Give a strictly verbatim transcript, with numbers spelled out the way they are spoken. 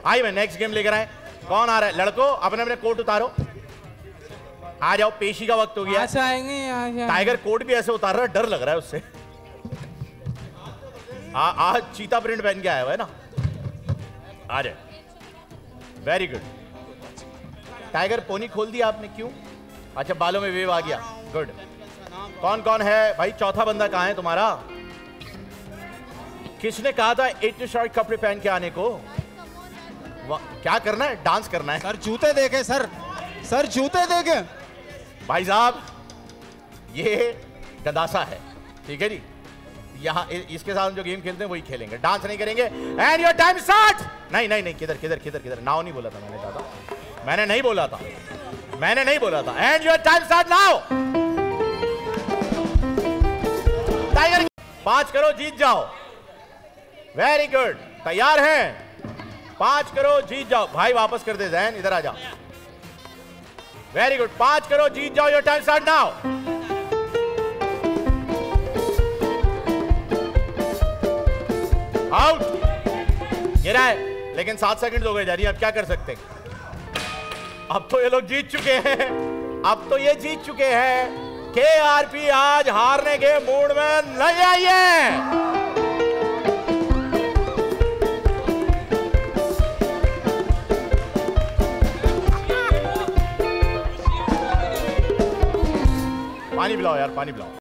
आई मैं next game लेकर आए। कौन आ रहा है? लड़कों अपने अपने कोट उतारो, आ जाओ, पेशी का वक्त हो गया। यहाँ आएंगे, यहाँ से टाइगर कोट भी ऐसे उतार रहा है, डर लग रहा है उससे। आ, आज चीता प्रिंट पहन के आया हुआ है ना। आ जाए, वेरी गुड। टाइगर पोनी खोल दिया आपने, क्यों? अच्छा बालों में वेव आ गया, गुड। कौन कौन है भाई? चौथा बंदा कहाँ है तुम्हारा? किसने कहा था इतने शॉर्ट कपड़े पहन के आने को? क्या करना है? डांस करना है सर। जूते देखे सर, सर जूते देखे। भाई साहब ये गदासा है, ठीक है जी। यहाँ इसके साथ हम जो गेम खेलते हैं वही खेलेंगे, डांस नहीं करेंगे। And your time start. नहीं नहीं नहीं, किधर किधर किधर किधर, नाउ नहीं बोला था मैंने, दादा मैंने नहीं बोला था, मैंने नहीं बोला था। And your time start now. Tiger पांच करो, जीत जाओ। वेरी गुड, तैयार हैं? पांच करो, जीत जाओ। भाई वापस कर दे जैन, इधर आ जाओ। वेरी गुड, पांच करो, जीत जाओ। Your time start now. Out. गिरा है, लेकिन सात सेकंड हो गए जा रही है, अब क्या कर सकते हैं? अब तो ये लोग जीत चुके हैं, अब तो ये जीत चुके हैं। के आर पी आज हारने के मूड में नहीं आई है। पानी पिलाओ यार, पानी पिलाओ।